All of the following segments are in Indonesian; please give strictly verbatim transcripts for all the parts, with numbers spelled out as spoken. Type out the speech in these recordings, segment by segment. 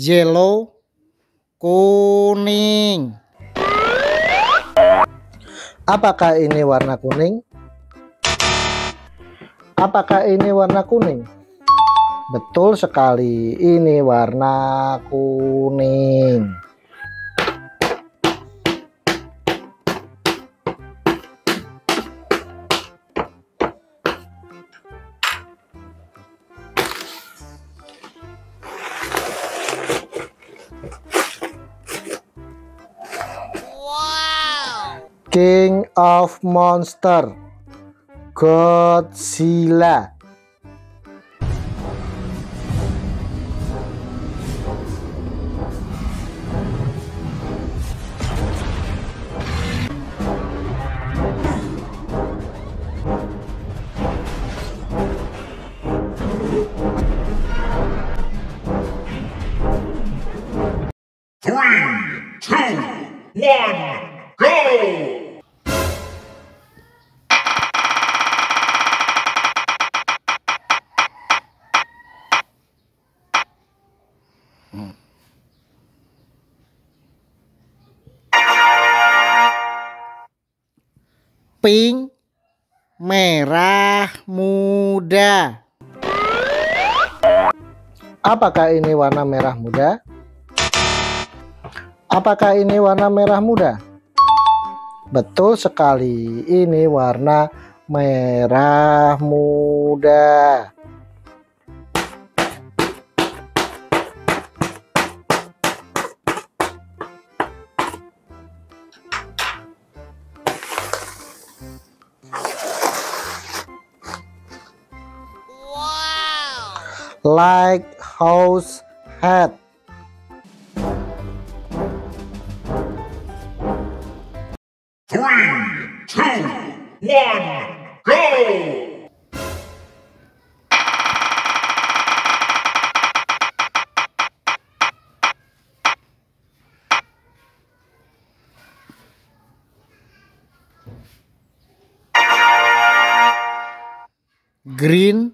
yellow, kuning. Apakah ini warna kuning? Apakah ini warna kuning? Betul sekali, ini warna kuning. King of Monster, Godzilla. Three, two, one, go! Pink, merah muda. Apakah ini warna merah muda? Apakah ini warna merah muda? Betul sekali, ini warna merah muda. Lighthouse hat. Three, two, one, go! Green,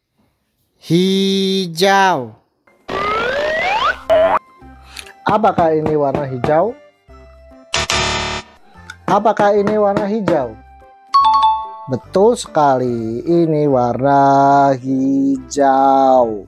hijau. Apakah ini warna hijau? Apakah ini warna hijau? Betul sekali, ini warna hijau.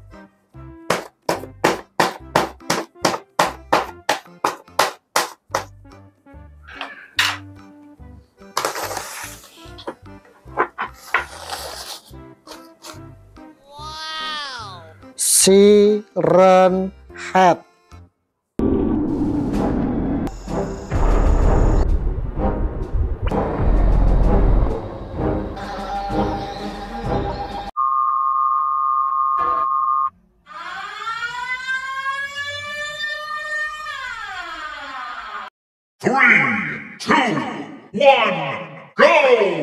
Siren hat. Three, two, one, go!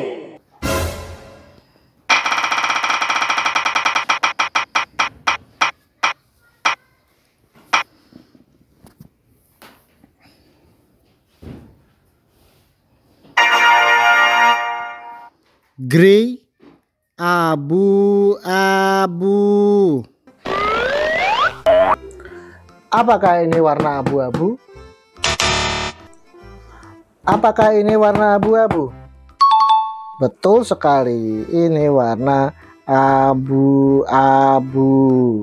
Grey, abu-abu. Apakah ini warna abu-abu? Apakah ini warna abu-abu? Betul sekali, ini warna abu-abu.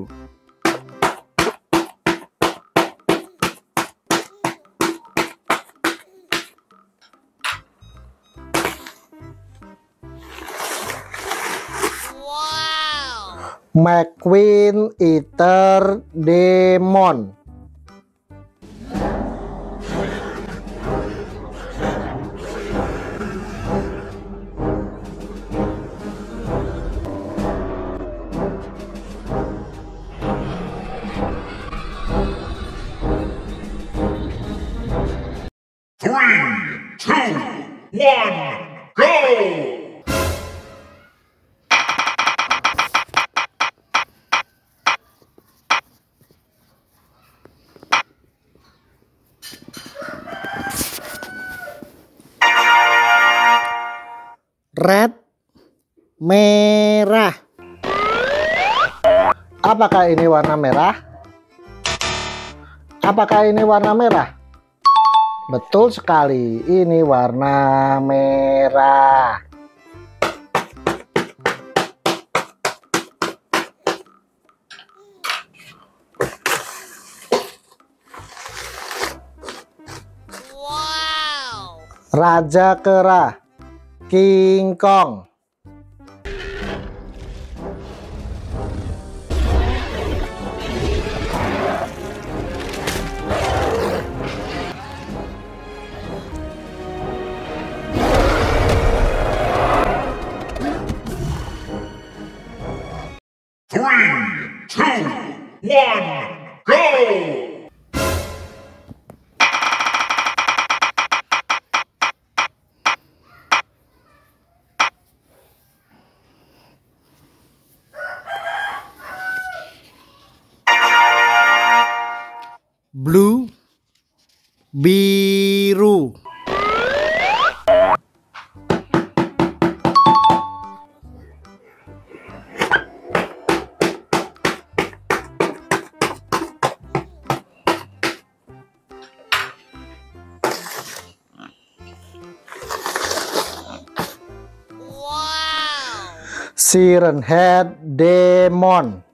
McQueen Eater Demon. Three, two, one, go! Red, merah. Apakah ini warna merah? Apakah ini warna merah? Betul sekali, ini warna merah. Wow. Raja kera, King Kong. Three, two, one, go! Blue, biru. Wow. Siren Head Demon.